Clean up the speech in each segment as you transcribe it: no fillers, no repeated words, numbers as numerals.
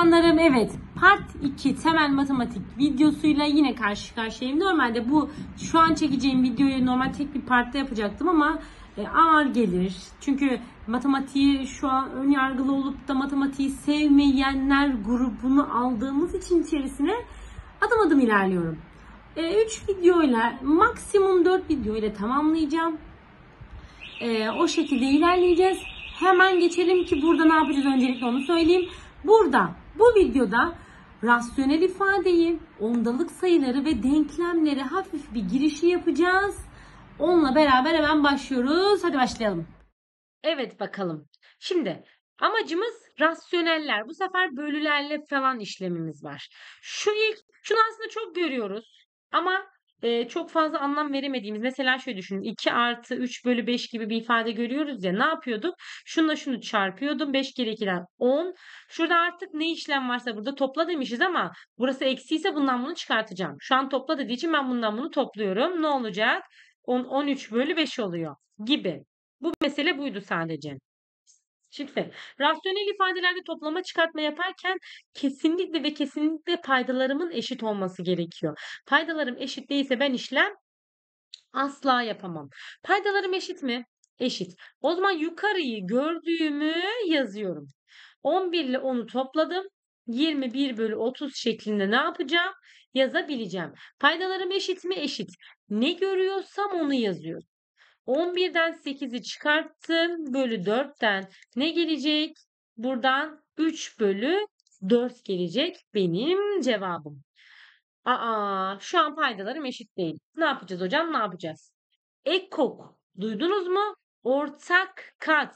canlarım, evet, part 2 temel matematik videosuyla yine karşı karşıyayım. Normalde bu şu an çekeceğim videoyu normal tek bir partta yapacaktım ama ağır gelir. Çünkü matematiği şu an ön yargılı olup da matematiği sevmeyenler grubunu aldığımız için içerisine adım adım ilerliyorum. 3 videoyla maksimum 4 videoyla tamamlayacağım. O şekilde ilerleyeceğiz. Hemen geçelim ki burada ne yapacağız, öncelikle onu söyleyeyim. Burada bu videoda rasyonel ifadeyi, ondalık sayıları ve denklemleri hafif bir girişi yapacağız. Onunla beraber hemen başlıyoruz. Hadi başlayalım. Evet bakalım. Şimdi amacımız rasyoneller. Bu sefer bölülerle falan işlemimiz var. Şunu aslında çok görüyoruz ama çok fazla anlam veremediğimiz. Mesela şöyle düşünün. 2 artı 3 bölü 5 gibi bir ifade görüyoruz ya. Ne yapıyorduk? Şununla şunu çarpıyordum. 5 kere 2'den 10. Şurada artık ne işlem varsa burada topla demişiz ama burası eksi ise bundan bunu çıkartacağım. Şu an topla dediği için ben bundan bunu topluyorum. Ne olacak? 13 bölü 5 oluyor gibi. Bu mesele buydu sadece. Şimdi rasyonel ifadelerde toplama çıkartma yaparken kesinlikle ve kesinlikle paydalarımın eşit olması gerekiyor. Paydalarım eşit değilse ben işlem asla yapamam. Paydalarım eşit mi? Eşit. O zaman yukarıyı gördüğümü yazıyorum. 11 ile 10'u topladım. 21 bölü 30 şeklinde ne yapacağım? Yazabileceğim. Paydalarım eşit mi? Eşit. Ne görüyorsam onu yazıyorum. 11'den 8'i çıkarttım. Bölü 4'ten ne gelecek? Buradan 3 bölü 4 gelecek benim cevabım. Şu an paydalarım eşit değil. Ne yapacağız hocam? Ne yapacağız? Ekok. Duydunuz mu? Ortak kat.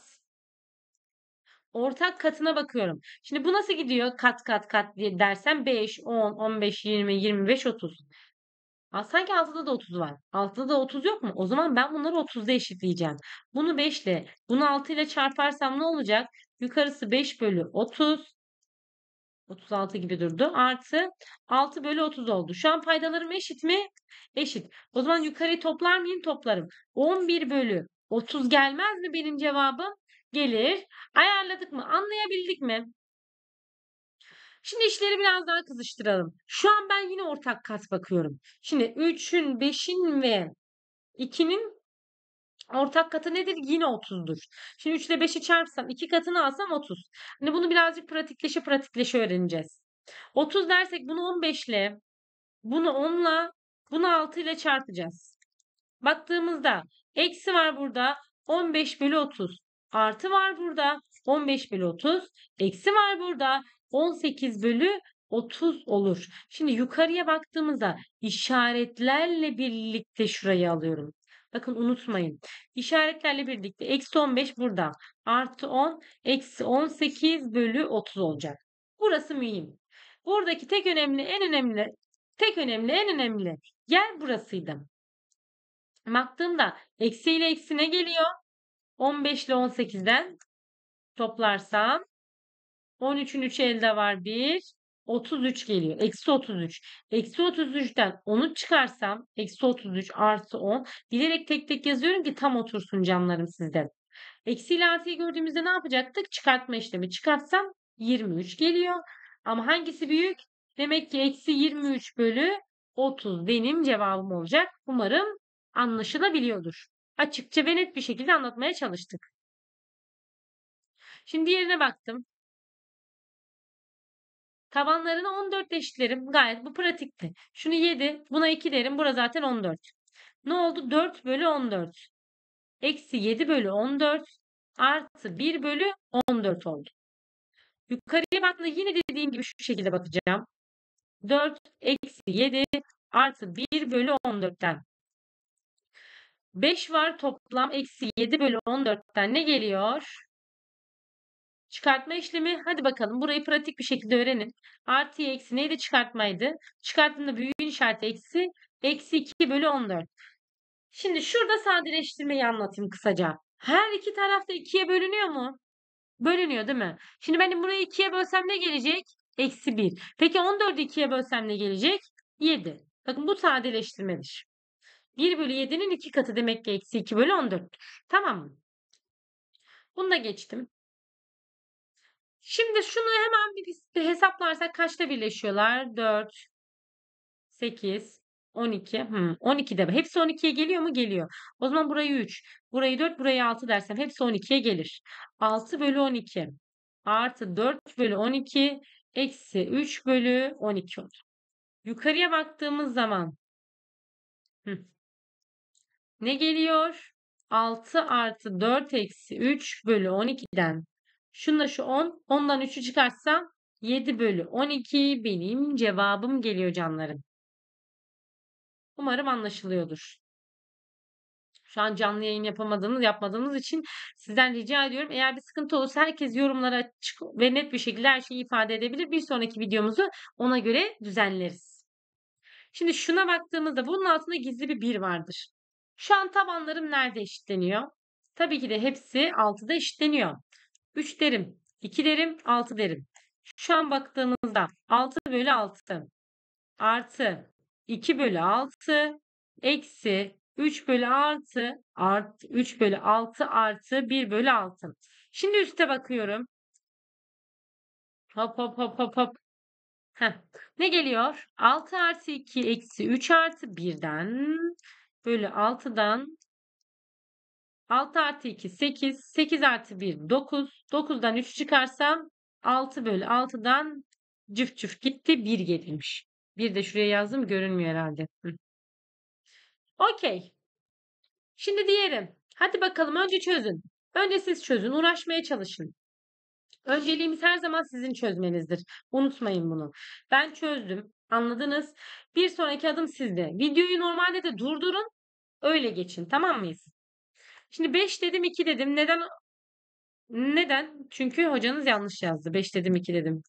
Ortak katına bakıyorum. Şimdi bu nasıl gidiyor? Kat kat kat diye dersem 5, 10, 15, 20, 25, 30. Sanki 6'da da 30 var. 6'da da 30 yok mu? O zaman ben bunları 30'da eşitleyeceğim. Bunu 5 ile, bunu 6 ile çarparsam ne olacak? Yukarısı 5 bölü 30. 36 gibi durdu. Artı 6 bölü 30 oldu. Şu an paydalarım eşit mi? Eşit. O zaman yukarıyı toplar mıyım? Toplarım. 11 bölü 30 gelmez mi benim cevabım? Gelir. Ayarladık mı? Anlayabildik mi? Şimdi işleri biraz daha kızıştıralım. Şu an ben yine ortak kat bakıyorum. Şimdi 3'ün, 5'in ve 2'nin ortak katı nedir? Yine 30'dur. Şimdi 3 ile 5'i çarpsam 2 katını alsam 30. Hani bunu birazcık pratikleşe öğreneceğiz. 30 dersek bunu 15 ile, bunu 10 ile, bunu 6 ile çarpacağız. Baktığımızda eksi var burada 15 bölü 30. Artı var burada 15 bölü 30. Eksi var burada 18 bölü 30 olur. Şimdi yukarıya baktığımızda işaretlerle birlikte şurayı alıyorum. Bakın unutmayın. İşaretlerle birlikte eksi 15 burada. Artı 10 eksi 18 bölü 30 olacak. Burası mühim. Buradaki tek önemli en önemli yer burasıydı. Baktığımda eksi ile eksi ne geliyor? 15 ile 18'den toplarsam 13'ün 3 elde var 1. 33 geliyor. Eksi 33. Eksi 33'ten 10'u çıkarsam eksi 33 artı 10. Bilerek tek tek yazıyorum ki tam otursun canlarım sizde. Eksi ile artıyı gördüğümüzde ne yapacaktık? Çıkartma işlemi. Çıkartsam 23 geliyor. Ama hangisi büyük? Demek ki eksi 23 bölü 30 benim cevabım olacak. Umarım anlaşılabiliyordur. Açıkça ve net bir şekilde anlatmaya çalıştık. Şimdi diğerine baktım. Tabanlarına 14 eşitlerim. Gayet bu pratikti. Şunu 7, buna 2 derim. Burası zaten 14. Ne oldu? 4 bölü 14. Eksi 7 bölü 14 artı 1 bölü 14 oldu. Yukarıya baktığımda yine dediğim gibi şu şekilde bakacağım. 4 eksi 7 artı 1 bölü 14'ten. 5 var toplam eksi 7 bölü 14'ten ne geliyor? Çıkartma işlemi. Hadi bakalım burayı pratik bir şekilde öğrenin. Artı eksi neydi? Çıkartmaydı. Çıkarttığında büyüğün işareti eksi. Eksi 2 bölü 14. Şimdi şurada sadeleştirmeyi anlatayım kısaca. Her iki tarafta 2'ye bölünüyor mu? Bölünüyor değil mi? Şimdi benim burayı 2'ye bölsem ne gelecek? Eksi 1. Peki 14'ü 2'ye bölsem ne gelecek? 7. Bakın bu sadeleştirmedir. 1 bölü 7'nin 2 katı demek ki eksi 2 bölü 14'tür. Tamam mı? Bunu da geçtim. Şimdi şunu hemen bir hesaplarsak kaçta birleşiyorlar? 4, 8, 12. 12 de. Hepsi 12'ye geliyor mu? Geliyor. O zaman burayı 3, burayı 4, burayı 6 dersem hepsi 12'ye gelir. 6 bölü 12 artı 4 bölü 12 eksi 3 bölü 12 olur. Yukarıya baktığımız zaman ne geliyor? 6 artı 4 eksi 3 bölü 12'den. Şunla şu 10. 10'dan 3'ü çıkarsam 7 bölü 12 benim cevabım geliyor canlarım. Umarım anlaşılıyordur. Şu an canlı yayın yapmadığımız için sizden rica ediyorum. Eğer bir sıkıntı olursa herkes yorumlara açık ve net bir şekilde her şeyi ifade edebilir. Bir sonraki videomuzu ona göre düzenleriz. Şimdi şuna baktığımızda bunun altında gizli bir 1 vardır. Şu an tabanlarım nerede eşitleniyor? Tabii ki de hepsi 6'da eşitleniyor. 3 derim, 2 derim, 6 derim. Şu an baktığımızda 6 bölü 6 artı 2 bölü 6 eksi 3 bölü 6 artı 3 bölü 6 artı 1 bölü 6. Şimdi üste bakıyorum. Hop hop hop hop hop. Heh. Ne geliyor? 6 artı 2 eksi 3 artı 1'den bölü 6'dan 6 artı 2 8, 8 artı 1 9, 9'dan 3 çıkarsam 6 bölü 6'dan cüf cüf gitti 1 gelirmiş. Bir de şuraya yazdım görünmüyor herhalde. Okey. Şimdi diyelim. Hadi bakalım önce çözün. Önce siz çözün. Uğraşmaya çalışın. Önceliğimiz her zaman sizin çözmenizdir. Unutmayın bunu. Ben çözdüm. Anladınız? Bir sonraki adım sizde. Videoyu normalde de durdurun. Öyle geçin. Tamam mıyız? Şimdi 5 dedim 2 dedim. Neden? Çünkü hocanız yanlış yazdı. 5 dedim 2 dedim.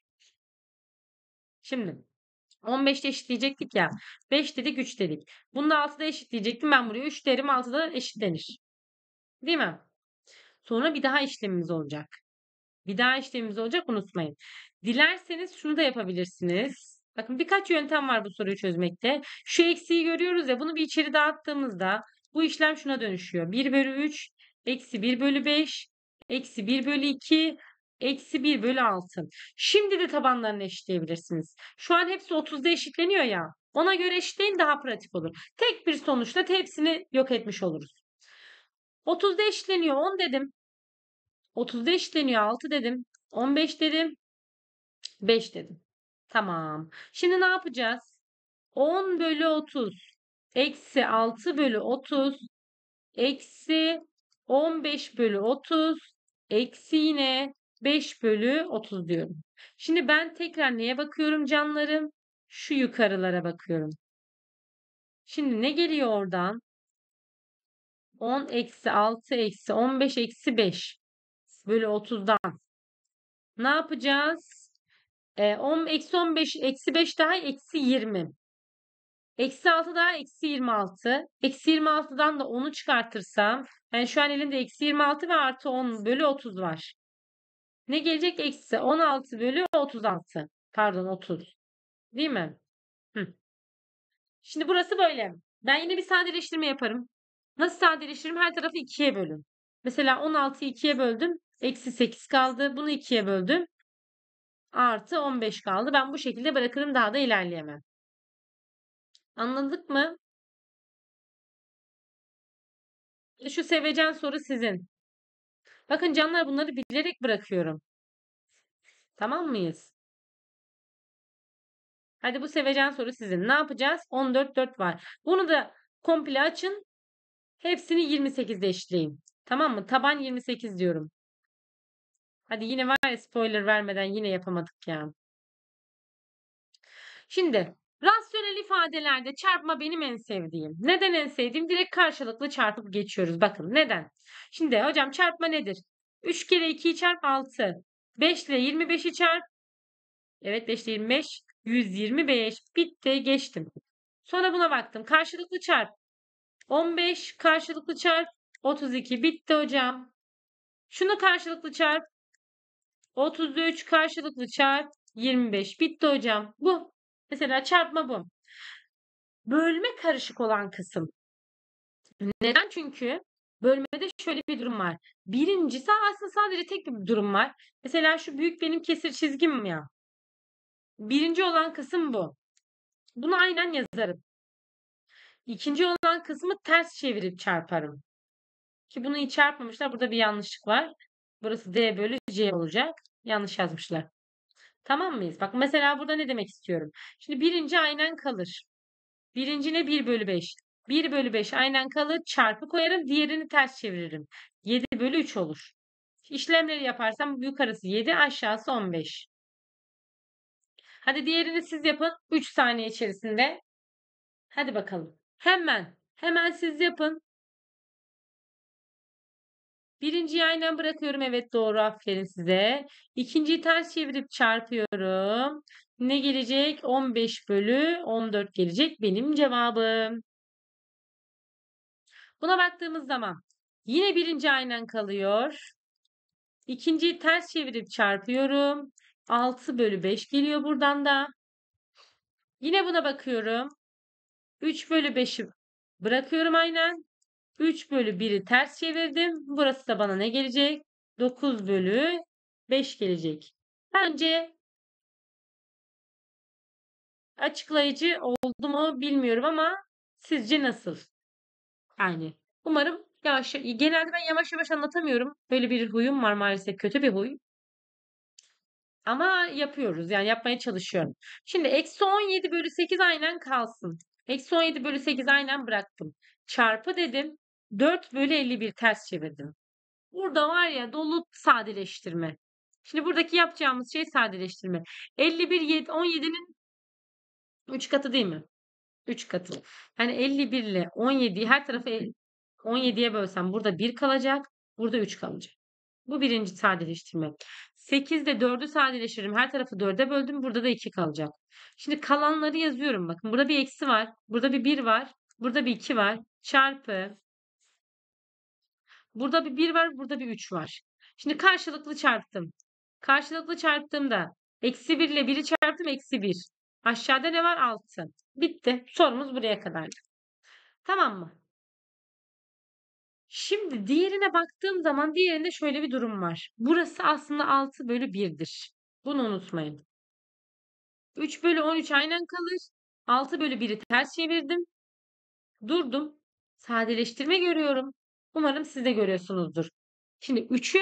Şimdi 15'te eşitleyecektik ya. 5 dedik 3 dedik. Bunu da 6'da eşitleyecektim. Ben buraya 3 derim 6'da eşitlenir. Değil mi? Sonra bir daha işlemimiz olacak. Bir daha işlemimiz olacak unutmayın. Dilerseniz şunu da yapabilirsiniz. Bakın birkaç yöntem var bu soruyu çözmekte. Şu eksiği görüyoruz ya bunu bir içeri dağıttığımızda bu işlem şuna dönüşüyor. 1 bölü 3 eksi 1 bölü 5 eksi 1 bölü 2 eksi 1 bölü 6. Şimdi de tabanlarını eşitleyebilirsiniz. Şu an hepsi 30'da eşitleniyor ya. Ona göre eşitleyin daha pratik olur. Tek bir sonuçla hepsini yok etmiş oluruz. 30'da eşitleniyor 10 dedim. 30'da eşitleniyor 6 dedim. 15 dedim. 5 dedim. Tamam. Şimdi ne yapacağız? 10 bölü 30 eksi 6 bölü 30 eksi 15 bölü 30 eksi yine 5 bölü 30 diyorum. Şimdi ben tekrar neye bakıyorum canlarım? Şu yukarılara bakıyorum. Şimdi ne geliyor oradan? 10 eksi 6 eksi 15 eksi 5 bölü 30'dan. Ne yapacağız? 10 eksi 15 eksi 5 daha eksi 20. Eksi 6 daha eksi 26. Eksi 26'dan da 10'u çıkartırsam yani şu an elimde eksi 26 ve artı 10 bölü 30 var. Ne gelecek? Eksi 16 bölü 36. Pardon 30. Değil mi? Hı. Şimdi burası böyle. Ben yine bir sadeleştirme yaparım. Nasıl sadeleştiririm? Her tarafı 2'ye bölün. Mesela 16'yı 2'ye böldüm. Eksi 8 kaldı. Bunu 2'ye böldüm. Artı 15 kaldı. Ben bu şekilde bırakırım daha da ilerleyemem. Anladık mı? Şu sevecen soru sizin. Bakın canlar bunları bilerek bırakıyorum. Tamam mıyız? Hadi bu sevecen soru sizin. Ne yapacağız? 14 4 var. Bunu da komple açın. Hepsini 28'de eşitleyin. Tamam mı? Taban 28 diyorum. Hadi yine var ya spoiler vermeden yine yapamadık ya. Şimdi rasyonel ifadelerde çarpma benim en sevdiğim. Neden en sevdiğim? Direkt karşılıklı çarpıp geçiyoruz. Bakın neden? Şimdi hocam çarpma nedir? 3 kere 2'yi çarp 6. 5 ile 25'i çarp. Evet 5 ile 25. 125. Bitti geçtim. Sonra buna baktım. Karşılıklı çarp. 15 karşılıklı çarp. 32 bitti hocam. Şunu karşılıklı çarp. 33 karşılıklı çarp. 25 bitti hocam. Bu. Mesela çarpma bu. Bölme karışık olan kısım. Neden? Çünkü Bölmede şöyle bir durum var. Birincisi aslında sadece tek bir durum var. Mesela şu büyük benim kesir çizgim ya. Birinci olan kısım bu. Bunu aynen yazarım. İkinci olan kısmı ters çevirip çarparım. Ki bunu hiç çarpmamışlar. Burada bir yanlışlık var. Burası D bölü C olacak. Yanlış yazmışlar. Tamam mıyız? Bak mesela burada ne demek istiyorum? Şimdi birinci aynen kalır. Birinci ne? 1 bölü 5. 1 bölü 5 aynen kalır. Çarpı koyarım. Diğerini ters çeviririm. 7 bölü 3 olur. İşlemleri yaparsam yukarısı 7, aşağısı 15. Hadi diğerini siz yapın. 3 saniye içerisinde. Hadi bakalım. Hemen. Hemen siz yapın. Birinciyi aynen bırakıyorum. Evet doğru. Aferin size. İkinciyi ters çevirip çarpıyorum. Ne gelecek? 15 bölü 14 gelecek benim cevabım. Buna baktığımız zaman yine birinci aynen kalıyor. İkinciyi ters çevirip çarpıyorum. 6 bölü 5 geliyor buradan da. Yine buna bakıyorum. 3 bölü 5'i bırakıyorum aynen. 3 bölü 1'i ters çevirdim. Burası da bana ne gelecek? 9 bölü 5 gelecek. Bence açıklayıcı oldu mu bilmiyorum ama sizce nasıl? Yani umarım yavaş, genelde ben yavaş yavaş anlatamıyorum. Böyle bir huyum var maalesef, kötü bir huy. Ama yapıyoruz yani yapmaya çalışıyorum. Şimdi eksi 17 bölü 8 aynen kalsın. Eksi 17 bölü 8 aynen bıraktım. Çarpı dedim. 4 bölü 51 ters çevirdim. Burada var ya dolu sadeleştirme. Şimdi buradaki yapacağımız şey sadeleştirme. 51 17'nin 3 katı değil mi? 3 katı. Yani 51 ile 17'yi her tarafı 17'ye bölsem burada 1 kalacak. Burada 3 kalacak. Bu birinci sadeleştirme. 8 ile 4'ü sadeleştiririm. Her tarafı 4'e böldüm. Burada da 2 kalacak. Şimdi kalanları yazıyorum. Bakın burada bir eksi var. Burada bir 1 var. Burada bir 2 var. Çarpı. Burada bir 1 var. Burada bir 3 var. Şimdi karşılıklı çarptım. Karşılıklı çarptığımda eksi 1 ile 1'i çarptım. Eksi 1. Aşağıda ne var? 6. Bitti. Sorumuz buraya kadar. Tamam mı? Şimdi diğerine baktığım zaman diğerinde şöyle bir durum var. Burası aslında 6 bölü 1'dir. Bunu unutmayın. 3 bölü 13 aynen kalır. 6 bölü 1'i ters çevirdim. Durdum. Sadeleştirme görüyorum. Umarım siz de görüyorsunuzdur. Şimdi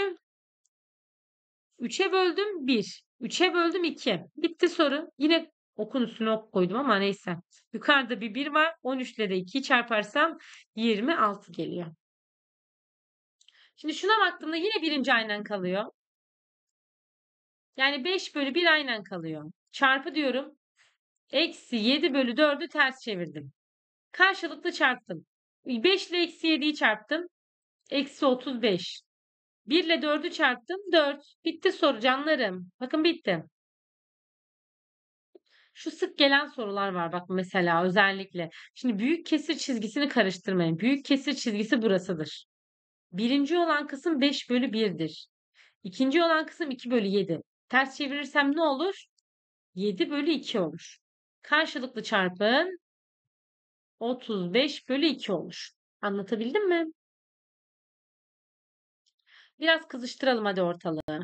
3'e böldüm 1. 3'e böldüm 2. Bitti soru. Yine okun üstüne ok koydum ama neyse. Yukarıda bir 1 var. 13 ile de 2'yi çarparsam 26 geliyor. Şimdi şuna baktığımda yine birinci aynen kalıyor. Yani 5 bölü 1 aynen kalıyor. Çarpı diyorum. Eksi 7 bölü 4'ü ters çevirdim. Karşılıklı çarptım. 5 ile eksi 7'yi çarptım. Eksi 35. 1 ile 4'ü çarptım. 4. Bitti soru canlarım. Bakın bitti. Şu sık gelen sorular var bak mesela özellikle. Şimdi büyük kesir çizgisini karıştırmayın. Büyük kesir çizgisi burasıdır. Birinci olan kısım 5 bölü 1'dir. İkinci olan kısım 2 bölü 7. Ters çevirirsem ne olur? 7 bölü 2 olur. Karşılıklı çarpın 35 bölü 2 olur. Anlatabildim mi? Biraz kızıştıralım hadi ortalığı.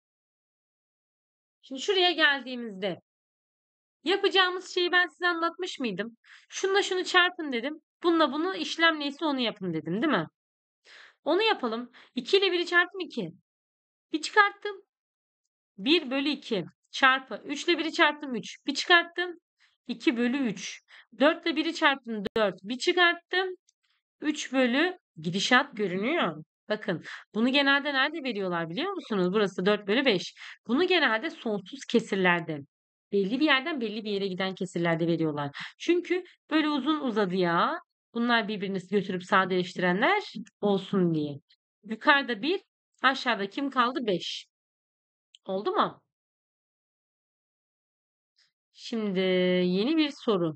Şimdi şuraya geldiğimizde yapacağımız şeyi ben size anlatmış mıydım? Şununla şunu çarpın dedim. Bununla bunu işlem neyse onu yapın dedim, değil mi? Onu yapalım. 2 ile 1'i çarptım 2. Bir çıkarttım. 1 bölü 2 çarpı 3 ile 1'i çarptım 3. Bir çıkarttım. 2 bölü 3. 4 ile 1'i çarptım 4. Bir çıkarttım. 3 bölü gidişat görünüyor. Bakın bunu genelde nerede veriyorlar biliyor musunuz? Burası 4 bölü 5. Bunu genelde sonsuz kesirlerde. Belli bir yerden belli bir yere giden kesirlerde veriyorlar. Çünkü böyle uzun uzadı ya. Bunlar birbirini götürüp sadeleştirenler olsun diye. Yukarıda 1, aşağıda kim kaldı? 5. Oldu mu? Şimdi yeni bir soru.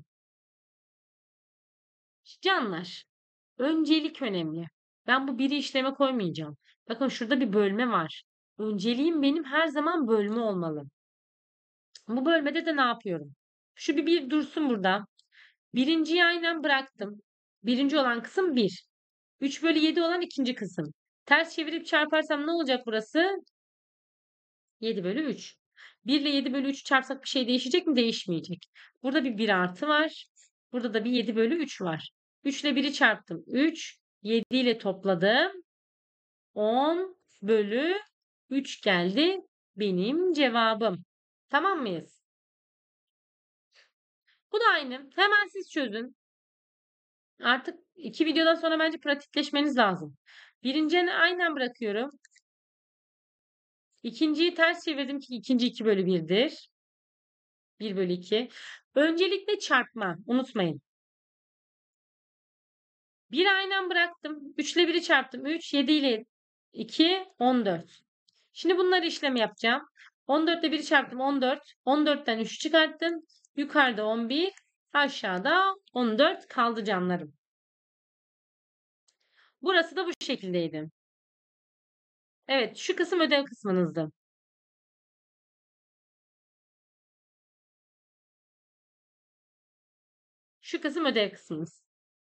Canlar, öncelik önemli. Ben bu biri işleme koymayacağım. Bakın şurada bir bölme var. Önceliğim benim her zaman bölme olmalı. Bu bölmede de ne yapıyorum? Şu bir dursun burada. Birinciyi aynen bıraktım. Birinci olan kısım 1. 3 bölü 7 olan ikinci kısım. Ters çevirip çarparsam ne olacak burası? 7 bölü 3. 1 ile 7 bölü 3 çarpsak bir şey değişecek mi? Değişmeyecek. Burada bir 1 artı var. Burada da bir 7 bölü 3 var. 3 ile 1'i çarptım. 3. 7 ile topladım. 10 bölü 3 geldi benim cevabım. Tamam mıyız? Bu da aynı. Hemen siz çözün. Artık 2 videodan sonra bence pratikleşmeniz lazım. Birinciyi aynen bırakıyorum. İkinciyi ters çevirdim ki ikinci 2 bölü 1'dir. 1 bölü 2. Öncelikle çarpma. Unutmayın. 1 aynen bıraktım. 3 ile 1'i çarptım. 3, 7 ile 2, 14. Şimdi bunları işlemi yapacağım. 14 ile 1'i çarptım. 14. 14'ten 3'ü çıkarttım. Yukarıda 11. Aşağıda 14 kaldı canlarım. Burası da bu şekildeydi. Evet, şu kısım ödev kısmınızdı. Şu kısım ödev kısmımız.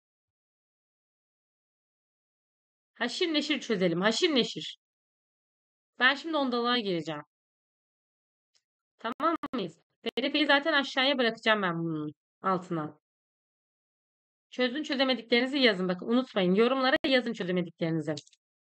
Haşir neşir çözelim. Haşir neşir. Ben şimdi ondalığa gireceğim. Tamam mıyız? PDF'yi zaten aşağıya bırakacağım ben bunun altına. Çözün çözemediklerinizi yazın. Bakın unutmayın. Yorumlara yazın çözemediklerinizi.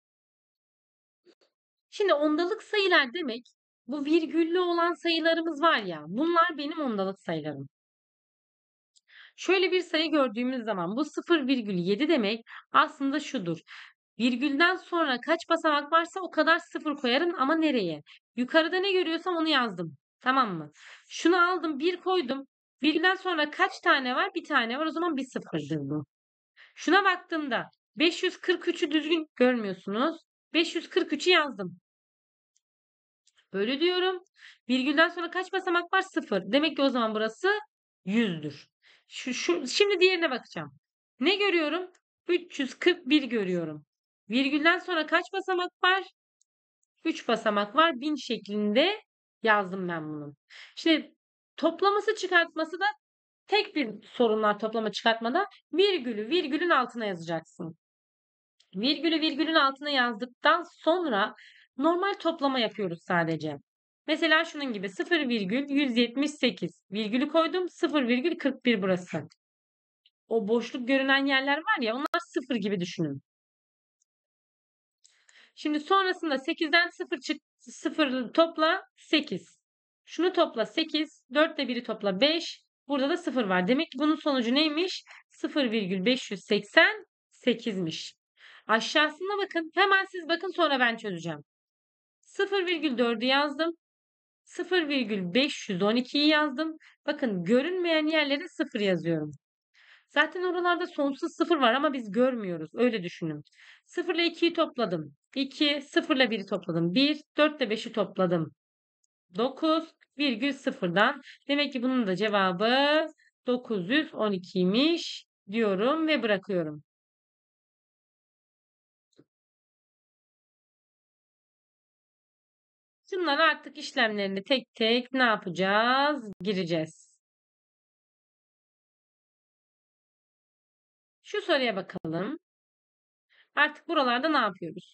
Şimdi ondalık sayılar demek bu virgüllü olan sayılarımız var ya. Bunlar benim ondalık sayılarım. Şöyle bir sayı gördüğümüz zaman bu 0,7 demek aslında şudur. Virgülden sonra kaç basamak varsa o kadar sıfır koyarım ama nereye? Yukarıda ne görüyorsam onu yazdım. Tamam mı? Şunu aldım, bir koydum. Virgülden sonra kaç tane var? Bir tane var. O zaman bir sıfırdır bu. Şuna baktığımda 543'ü düzgün görmüyorsunuz. 543'ü yazdım. Böyle diyorum. Virgülden sonra kaç basamak var? Sıfır. Demek ki o zaman burası 100'dür. Şimdi diğerine bakacağım. Ne görüyorum? 341 görüyorum. Virgülden sonra kaç basamak var? 3 basamak var. 1000 şeklinde yazdım ben bunu. Şimdi toplaması çıkartması da tek bir sorunlar toplama çıkartmada virgülü virgülün altına yazacaksın. Virgülü virgülün altına yazdıktan sonra normal toplama yapıyoruz sadece. Mesela şunun gibi 0,178 virgülü koydum 0,41 burası. O boşluk görünen yerler var ya onlar 0 gibi düşünün. Şimdi sonrasında 8'den 0 çık 0 topla 8. Şunu topla 8. 4 ile 1'i topla 5. Burada da 0 var. Demek ki bunun sonucu neymiş? 0,588'miş. Aşağısına bakın. Hemen siz bakın sonra ben çözeceğim. 0,4'ü yazdım. 0,512'yi yazdım. Bakın görünmeyen yerlere 0 yazıyorum. Zaten oralarda sonsuz 0 var ama biz görmüyoruz. Öyle düşünün. 0 ile 2'yi topladım. 2, 0 ile 1'i topladım. 1, 4 ile 5'i topladım. 9,0'dan. Demek ki bunun da cevabı 912'ymiş diyorum ve bırakıyorum. Şunlar artık işlemlerini tek tek ne yapacağız? Gireceğiz. Şu soruya bakalım. Artık buralarda ne yapıyoruz?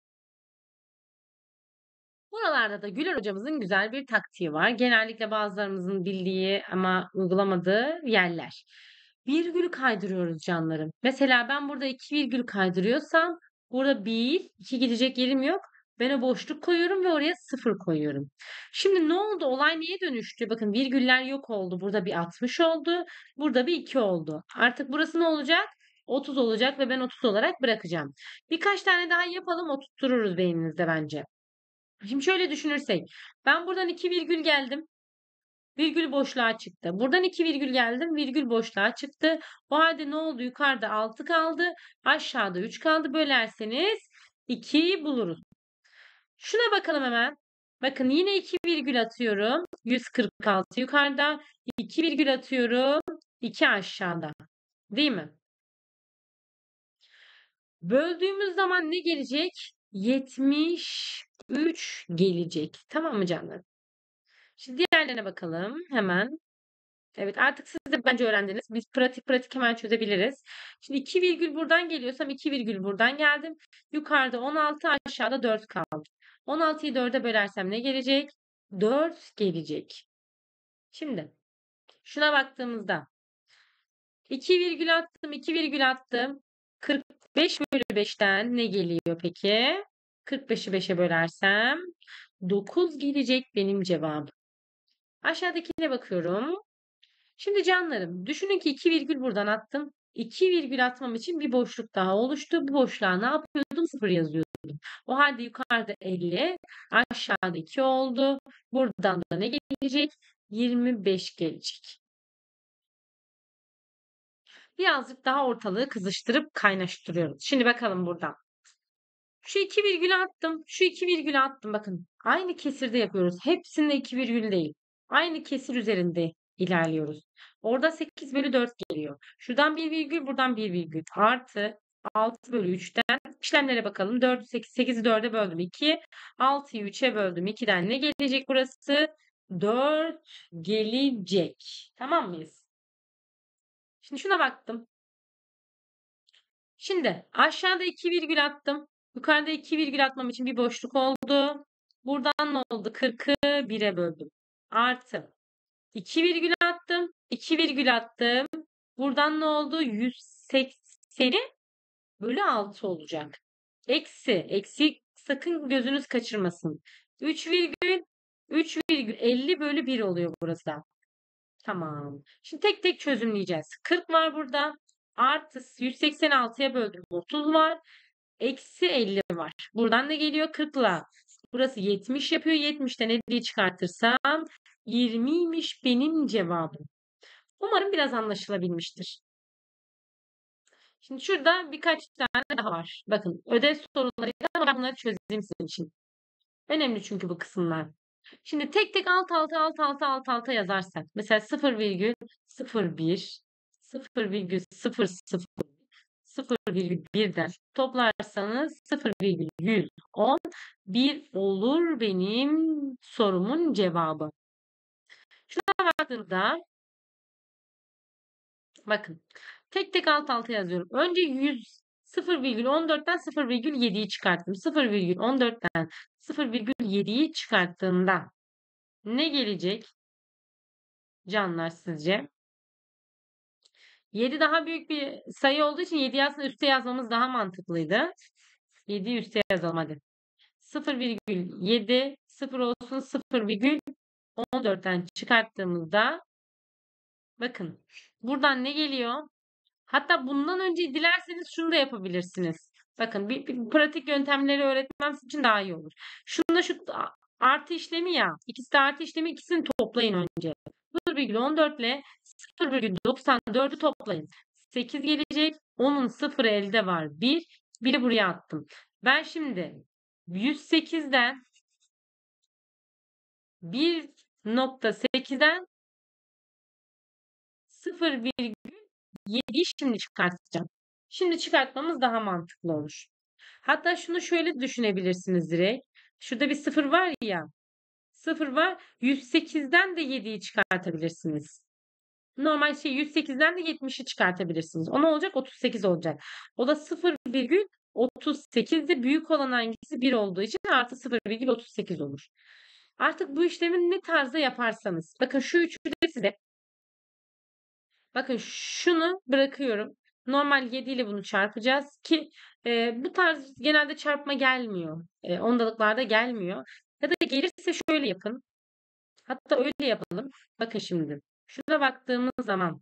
Buralarda da Güler hocamızın güzel bir taktiği var. Genellikle bazılarımızın bildiği ama uygulamadığı yerler. Virgül kaydırıyoruz canlarım. Mesela ben burada 2 virgül kaydırıyorsam burada 1, 2 gidecek yerim yok. Ben o boşluk koyuyorum ve oraya 0 koyuyorum. Şimdi ne oldu? Olay neye dönüştü? Bakın virgüller yok oldu. Burada bir 60 oldu. Burada bir 2 oldu. Artık burası ne olacak? 30 olacak ve ben 30 olarak bırakacağım. Birkaç tane daha yapalım, oturtururuz beyninizde bence. Şimdi şöyle düşünürsek. Ben buradan 2 virgül geldim. Virgül boşluğa çıktı. Buradan 2 virgül geldim. Virgül boşluğa çıktı. O halde ne oldu? Yukarıda 6 kaldı. Aşağıda 3 kaldı. Bölerseniz 2'yi buluruz. Şuna bakalım hemen. Bakın yine 2 virgül atıyorum. 146 yukarıda. 2 virgül atıyorum. 2 aşağıda. Değil mi? Böldüğümüz zaman ne gelecek? 73 gelecek. Tamam mı canlarım? Şimdi diğerlerine bakalım hemen. Evet, artık siz de bence öğrendiniz. Biz pratik hemen çözebiliriz. Şimdi 2 virgül buradan geliyorsam 2 virgül buradan geldim. Yukarıda 16, aşağıda 4 kaldı. 16'yı 4'e bölersem ne gelecek? 4 gelecek. Şimdi şuna baktığımızda 2 virgül attım, 2 virgül attım. 45 bölü 5'ten ne geliyor peki? 45'i 5'e bölersem 9 gelecek benim cevabım. Aşağıdakine bakıyorum. Şimdi canlarım, düşünün ki 2 virgül buradan attım. 2 virgül atmam için bir boşluk daha oluştu. Bu boşluğa ne yapıyordum? 0 yazıyordum. O halde yukarıda 50, aşağıda 2 oldu. Buradan da ne gelecek? 25 gelecek. Birazcık daha ortalığı kızıştırıp kaynaştırıyoruz. Şimdi bakalım buradan. Şu 2 virgülü attım. Şu 2 virgülü attım. Bakın aynı kesirde yapıyoruz. Hepsinde 2 virgül değil. Aynı kesir üzerinde ilerliyoruz. Orada 8 bölü 4 geliyor. Şuradan 1 virgül, buradan 1 virgül. Artı 6 bölü 3'ten işlemlere bakalım. 4, 8, 8'i 4'e böldüm 2. 6'yı 3'e böldüm 2'den ne gelecek burası? 4 gelecek. Tamam mıyız? Şimdi şuna baktım. Şimdi aşağıda 2 virgül attım. Yukarıda 2 virgül atmam için bir boşluk oldu. Buradan ne oldu? 40'ı 1'e böldüm. Artı 2 virgül attım. 2 virgül attım. Buradan ne oldu? 180'i bölü 6 olacak. Eksi sakın gözünüz kaçırmasın. 3 virgül 50 bölü 1 oluyor burası da. Tamam. Şimdi tek tek çözümleyeceğiz. 40 var burada. Artı 186'ya böldüm. 30 var. Eksi 50 var. Buradan ne geliyor? 40'la. Burası 70 yapıyor. 70'ten 50'yi çıkartırsam 20'ymiş benim cevabım. Umarım biraz anlaşılabilmiştir. Şimdi şurada birkaç tane daha var. Bakın ödev sorularıydı ama ben bunları çözeyim sizin için. Önemli çünkü bu kısımlar. Şimdi tek tek alt alta yazarsak. Mesela 0,01, 0,00, 0,1'den toplarsanız 0,110 bir olur benim sorumun cevabı. Şuna baktığımda bakın tek tek alt alta yazıyorum. Önce 0,14'ten 0,7'yi çıkarttım. 0,14'ten 0,7'yi çıkarttığımda ne gelecek canlar sizce? 7 daha büyük bir sayı olduğu için 7'yi aslında üste yazmamız daha mantıklıydı. 7'yi üste yazalım hadi. 0,7 0 olsun 0,14'ten çıkarttığımızda bakın buradan ne geliyor? Hatta bundan önce dilerseniz şunu da yapabilirsiniz. Bakın bir pratik yöntemleri öğretmem sizin için daha iyi olur. Şununla şu artı işlemi ya. İkisi de artı işlemi, ikisini toplayın önce. 0,14 ile 0,94'ü toplayın. 8 gelecek. Onun sıfırı elde var. 1. 1'i buraya attım. Ben şimdi 108'den 1,8'den 0,7'yi şimdi çıkartacağım. Şimdi çıkartmamız daha mantıklı olur. Hatta şunu şöyle düşünebilirsiniz direkt. Şurada bir 0 var ya. 0 var. 108'den de 7'yi çıkartabilirsiniz. Normal 108'den de 70'i çıkartabilirsiniz. O ne olacak? 38 olacak. O da 0,38'de büyük olan hangisi 1 olduğu için artı 0,38 olur. Artık bu işlemi ne tarzda yaparsanız. Bakın şu üçü de size. Bakın şunu bırakıyorum. Normal 7 ile bunu çarpacağız ki bu tarz genelde çarpma gelmiyor. Ondalıklarda gelmiyor. Ya da gelirse şöyle yapın. Hatta öyle yapalım. Bakın şimdi. Şuna baktığımız zaman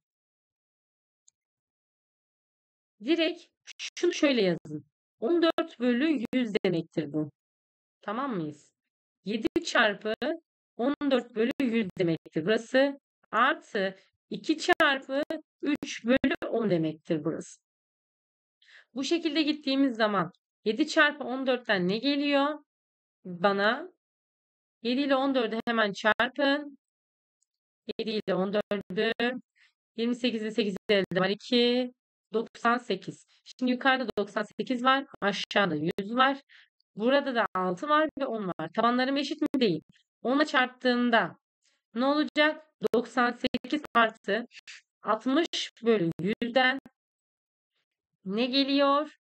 direkt şunu şöyle yazın. 14 bölü 100 demektir bu. Tamam mıyız? 7 çarpı 14 bölü 100 demektir burası. Artı 2 çarpı 3 bölü 10 demektir burası. Bu şekilde gittiğimiz zaman 7 çarpı 14'ten ne geliyor? Bana 7 ile 14'ü hemen çarpın. 7 ile 14'ü 28 ile 8 elde var 2. 98. Şimdi yukarıda 98 var. Aşağıda 100 var. Burada da 6 var ve 10 var. Tabanlarım eşit mi? Değil. 10'la çarptığımda Ne olacak? 98 artı 60 bölü 100'den ne geliyor?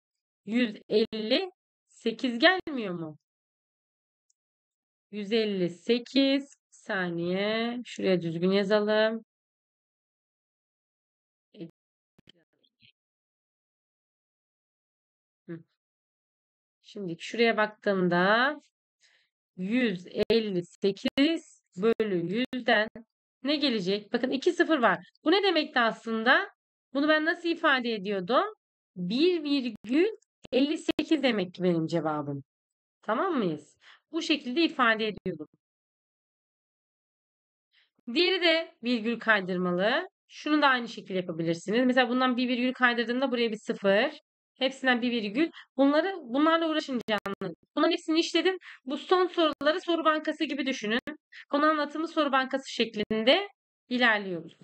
158 gelmiyor mu? 158 saniye. Şuraya düzgün yazalım. Şimdi şuraya baktığımda 158 bölü 100'den ne gelecek? Bakın 2 sıfır var. Bu ne demekti aslında? Bunu ben nasıl ifade ediyordum? 1,58 demek ki benim cevabım. Tamam mıyız? Bu şekilde ifade ediyordum. Diğeri de virgül kaydırmalı. Şunu da aynı şekilde yapabilirsiniz. Mesela bundan bir virgül kaydırdığımda buraya bir sıfır. Hepsinden bir virgül. Bunlarla uğraşınca anladım. Bunların hepsini işledim. Bu son soruları soru bankası gibi düşünün. Konu anlatımı soru bankası şeklinde ilerliyoruz.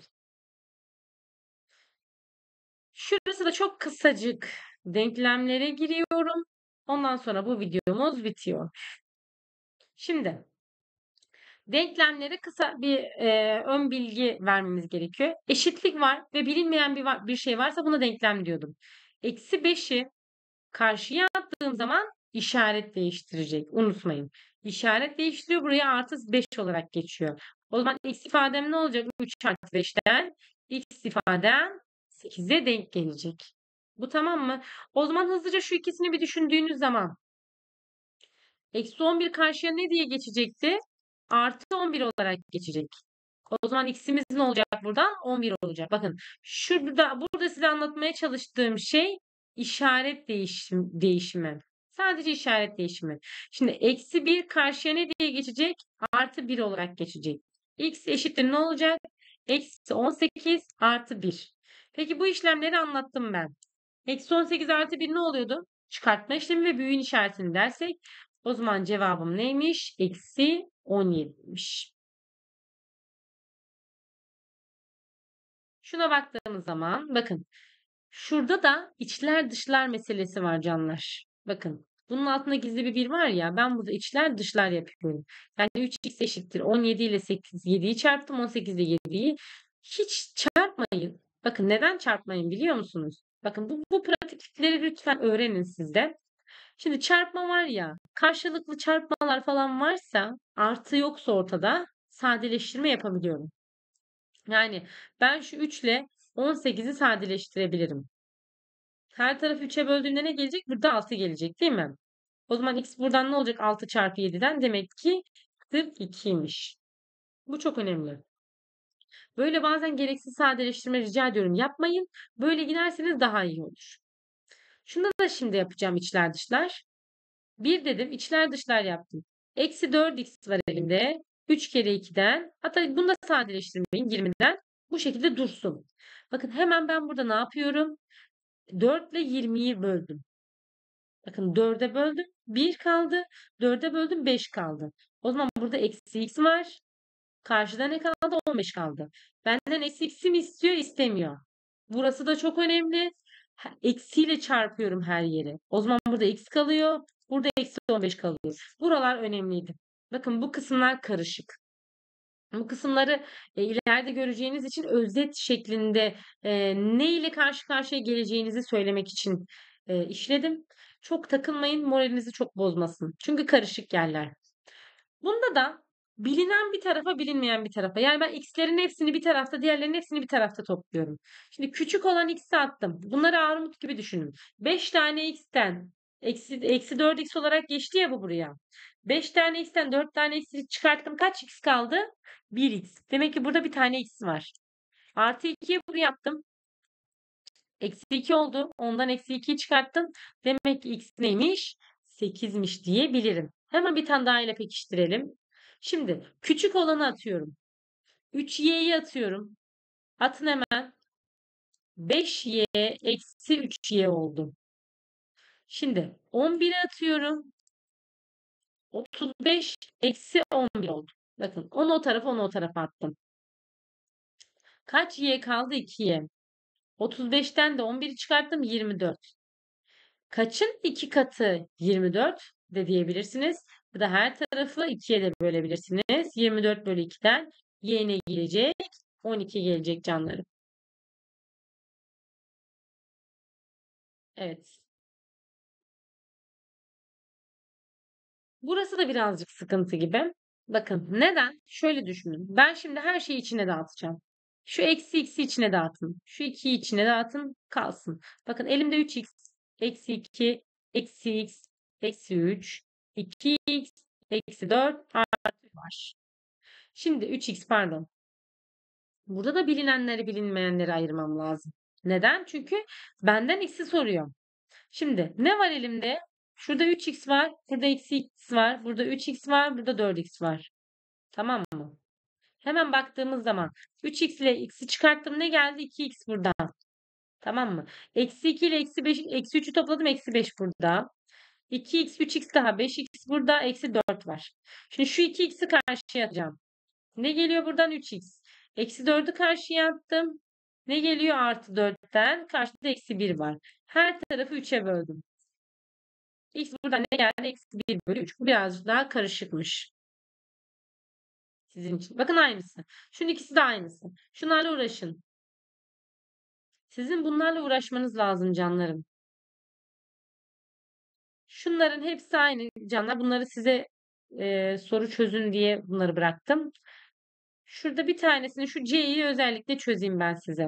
Şurası da çok kısacık. Denklemlere giriyorum. Ondan sonra bu videomuz bitiyor. Şimdi denklemlere kısa bir ön bilgi vermemiz gerekiyor. Eşitlik var ve bilinmeyen bir şey varsa buna denklem diyordum. Eksi 5'i karşıya attığım zaman işaret değiştirecek. Unutmayın. İşaret değiştiriyor. Buraya artı 5 olarak geçiyor. O zaman x ifadem ne olacak? 3 artı 5'ten x ifadem 8'e denk gelecek. Bu tamam mı? O zaman hızlıca şu ikisini bir düşündüğünüz zaman eksi 11 karşıya ne diye geçecekti? Artı 11 olarak geçecek. O zaman x'imiz ne olacak buradan? 11 olacak. Bakın burada size anlatmaya çalıştığım şey işaret değişimi. Sadece işaret değişimi. Şimdi eksi 1 karşıya ne diye geçecek? Artı 1 olarak geçecek. X eşittir ne olacak? Eksi 18 artı 1. Peki bu işlemleri anlattım ben. Eksi 18 artı 1 ne oluyordu? Çıkartma işlemi ve büyüğün işaretini dersek o zaman cevabım neymiş? Eksi 17'ymiş. Şuna baktığımız zaman bakın şurada da içler dışlar meselesi var canlar. Bakın bunun altında gizli bir 1 var ya ben burada içler dışlar yapıyorum. Yani 3x eşittir 17 ile 7'yi çarptım 18 ile 7'yi. Hiç çarpmayın. Bakın neden çarpmayın biliyor musunuz? Bakın bu pratikleri lütfen öğrenin siz de. Şimdi çarpma var ya karşılıklı çarpmalar falan varsa artı yoksa ortada sadeleştirme yapabiliyorum. Yani ben şu 3 ile 18'i sadeleştirebilirim. Her tarafı 3'e böldüğümde ne gelecek? Burada 6 gelecek değil mi? O zaman x buradan ne olacak? 6 çarpı 7'den demek ki 42'ymiş. Bu çok önemli. Böyle bazen gereksiz sadeleştirme rica ediyorum. Yapmayın. Böyle giderseniz daha iyi olur. Şunu da şimdi yapacağım içler dışlar. 1 dedim içler dışlar yaptım. Eksi 4x var elimde. 3 kere 2'den. Hatta bunu da sadeleştirmeyin 20'den. Bu şekilde dursun. Bakın hemen ben burada ne yapıyorum? 4 ile 20'yi böldüm. Bakın 4'e böldüm. 1 kaldı. 4'e böldüm 5 kaldı. O zaman burada eksi x var. Karşıda ne kaldı? 15 kaldı. Benden eksi x'i mi istiyor? İstemiyor. Burası da çok önemli. Eksiyle çarpıyorum her yere. O zaman burada x kalıyor. Burada eksi 15 kalıyor. Buralar önemliydi. Bakın bu kısımlar karışık. Bu kısımları ileride göreceğiniz için özet şeklinde ne ile karşı karşıya geleceğinizi söylemek için işledim. Çok takılmayın, moralinizi çok bozmasın. Çünkü karışık yerler. Bunda da bilinen bir tarafa, bilinmeyen bir tarafa. Yani ben x'lerin hepsini bir tarafta, diğerlerinin hepsini bir tarafta topluyorum. Şimdi küçük olan x'i attım. Bunları armut gibi düşünün. 5 tane x'ten eksi 4x olarak geçti ya bu buraya. 5 tane x'ten 4 tane x'i çıkarttım. Kaç x kaldı? 1x. Demek ki burada bir tane x var. Artı 2'ye buraya yaptım. Eksi 2 oldu. Ondan eksi 2'yi çıkarttım. Demek ki x neymiş? 8'miş diyebilirim. Hemen bir tane daha ile pekiştirelim. Şimdi küçük olanı atıyorum. 3y'yi atıyorum. Atın hemen. 5y eksi 3y oldu. Şimdi 11'i atıyorum. 35 eksi 11 oldu. Bakın onu o tarafa onu o tarafa attım. Kaç y kaldı? 2y. 35'ten de 11'i çıkarttım 24. Kaçın 2 katı 24 de diyebilirsiniz. Ya da her tarafı 2'ye de bölebilirsiniz. 24 bölü 2'den Y ne gelecek? 12 gelecek canlarım. Evet. Burası da birazcık sıkıntı gibi. Bakın neden? Şöyle düşünün. Ben şimdi her şeyi içine dağıtacağım. Şu eksi x'i içine dağıtın. Şu 2'yi içine dağıtın. Kalsın. Bakın elimde 3x, eksi 2, eksi x, eksi 3, 2x, eksi 4 artı var. Şimdi 3x pardon. Burada da bilinenleri bilinmeyenleri ayırmam lazım. Neden? Çünkü benden x'i soruyor. Şimdi ne var elimde? Şurada 3x var, burada eksi x var, burada 3x var, burada 4x var. Tamam mı? Hemen baktığımız zaman 3x ile x'i çıkarttım. Ne geldi? 2x burada. Tamam mı? Eksi 2 ile eksi 5, eksi 3'ü topladım. Eksi 5 burada. 2x, 3x daha 5x burada. Eksi 4 var. Şimdi şu 2x'i karşıya atacağım. Ne geliyor buradan? 3x. Eksi 4'ü karşıya attım. Ne geliyor? Artı 4'ten. Karşıda eksi 1 var. Her tarafı 3'e böldüm. X buradan ne geldi? Eksi 1 bölü 3. Bu birazcık daha karışıkmış sizin için. Bakın aynısı. Şunun ikisi de aynısı. Şunlarla uğraşın. Sizin bunlarla uğraşmanız lazım canlarım. Şunların hepsi aynı canlar. Bunları size soru çözün diye bunları bıraktım. Şurada bir tanesini şu C'yi özellikle çözeyim ben size.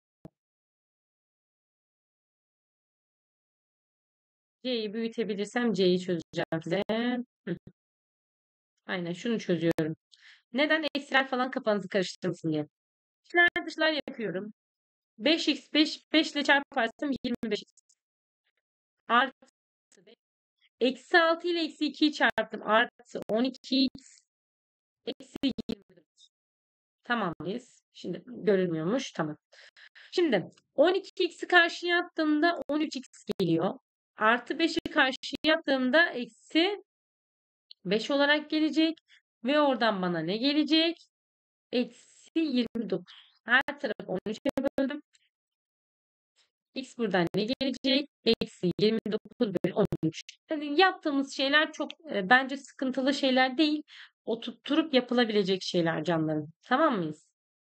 C'yi büyütebilirsem C'yi çözeceğim size. Hı, aynen şunu çözüyorum. Neden? Eksiler falan kafanızı karıştırmasın diye. İçler dışlar yapıyorum. 5x 5 ile çarparsam 25x. Artı 5. Eksi 6 ile eksi 2'yi çarptım. Artı 12x eksi 24. Tamam mıyız? Şimdi görülmüyormuş. Tamam. Şimdi 12x'i karşıya attığımda 13x geliyor. Artı 5'i karşıya attığımda eksi 5 olarak gelecek. Ve oradan bana ne gelecek? Eksi 29. Her tarafı 13'e böldüm. X buradan ne gelecek? Eksi 29 bölü 13. Yani yaptığımız şeyler çok bence sıkıntılı şeyler değil. Oturtturup yapılabilecek şeyler canlarım. Tamam mıyız?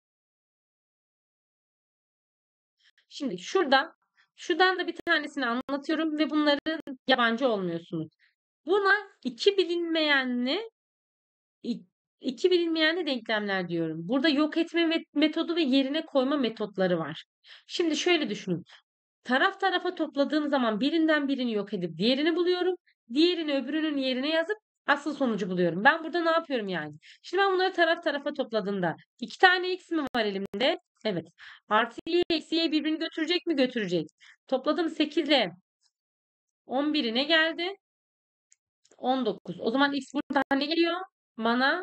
Şimdi şuradan da bir tanesini anlatıyorum ve bunların yabancı olmuyorsunuz. Buna iki bilinmeyenli i- iki bilinmeyenli denklemler diyorum. Burada yok etme metodu ve yerine koyma metotları var. Şimdi şöyle düşünün. Taraf tarafa topladığım zaman birinden birini yok edip diğerini buluyorum. Diğerini öbürünün yerine yazıp asıl sonucu buluyorum. Ben burada ne yapıyorum yani? Şimdi ben bunları taraf tarafa topladığımda 2 tane x mi var elimde? Evet. Artı y eksi y birbirini götürecek mi? Götürecek. Topladım 8 ile 11'i ne geldi? 19. O zaman x buradan ne geliyor? Bana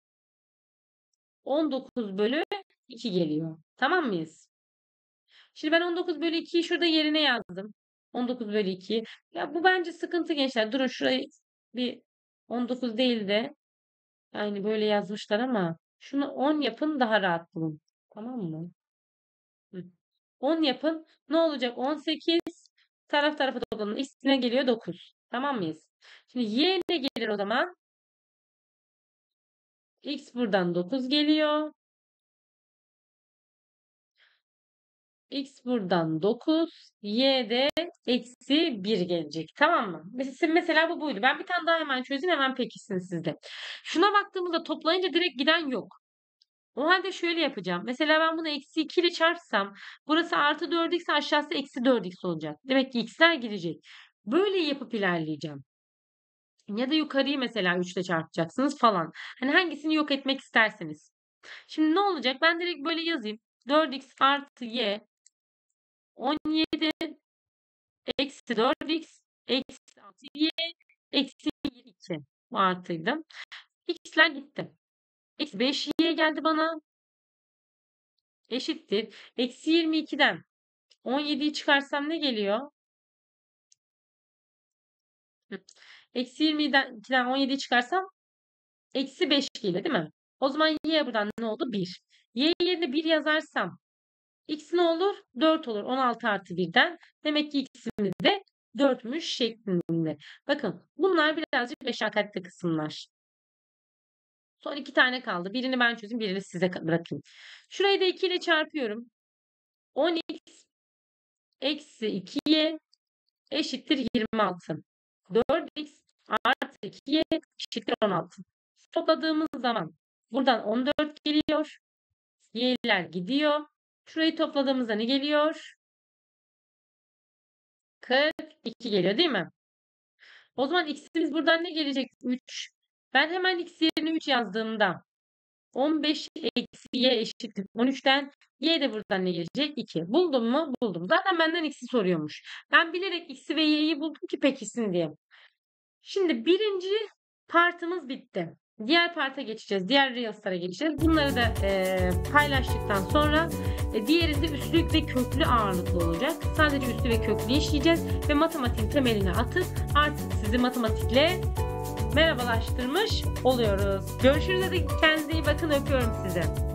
19 bölü 2 geliyor. Tamam mıyız? Şimdi ben 19 bölü 2'yi şurada yerine yazdım. 19 bölü 2. Ya bu bence sıkıntı gençler. Durun şurayı bir 19 değil de yani böyle yazmışlar ama şunu 10 yapın daha rahat bulun. Tamam mı? Hı. 10 yapın. Ne olacak? 18 taraf tarafa toplanın. X'ine geliyor 9. Tamam mıyız? Şimdi y ne gelir o zaman? X buradan 9 geliyor. X buradan 9, Y de eksi 1 gelecek. Tamam mı? Mesela bu buydu. Ben bir tane daha hemen çözeyim hemen pekişsin sizde. Şuna baktığımızda toplayınca direkt giden yok. O halde şöyle yapacağım. Mesela ben bunu eksi 2 ile çarpsam burası artı 4x aşağısı eksi 4x olacak. Demek ki x'ler girecek. Böyle yapıp ilerleyeceğim. Ya da yukarıyı mesela 3 ile çarpacaksınız falan. Hani hangisini yok etmek isterseniz. Şimdi ne olacak? Ben direkt böyle yazayım. 4x artı y 17 eksi 4x eksi 6y eksi 2 artıydı. X'ler gitti. Eksi 5y geldi bana. Eşittir. Eksi 22'den 17'yi çıkarsam ne geliyor? Hı. Eksi 22'den 17'yi çıkarsam eksi 5 geliyor değil mi? O zaman y buradan ne oldu? 1. Y yerine 1 yazarsam x ne olur? 4 olur. 16 artı 1'den. Demek ki x'imiz de 4'müş şeklinde. Bakın bunlar birazcık meşakkatli kısımlar. Son 2 tane kaldı. Birini ben çözeyim, birini size bırakayım. Şurayı da 2 ile çarpıyorum. 10x eksi 2y eşittir 26. 4x artı 2y eşittir 16. Topladığımız zaman buradan 14 geliyor. Y'ler gidiyor. Şurayı topladığımızda ne geliyor? 42 geliyor değil mi? O zaman x'imiz buradan ne gelecek? 3. Ben hemen x yerine 3 yazdığımda 15 eksi y eşittir 13'ten y de buradan ne gelecek? 2. Buldum mu? Buldum. Zaten benden x'i soruyormuş. Ben bilerek x'i ve y'yi buldum ki pekişsin diye. Şimdi birinci partımız bitti. Diğer parta geçeceğiz. Diğer Reels'lara geçeceğiz. Bunları da paylaştıktan sonra diğerinde üslük ve köklü ağırlıklı olacak. Sadece üslü ve köklü işleyeceğiz ve matematiğin temelini atıp artık sizi matematikle merhabalaştırmış oluyoruz. Görüşürüz. Hadi kendinize iyi bakın. Öpüyorum sizi.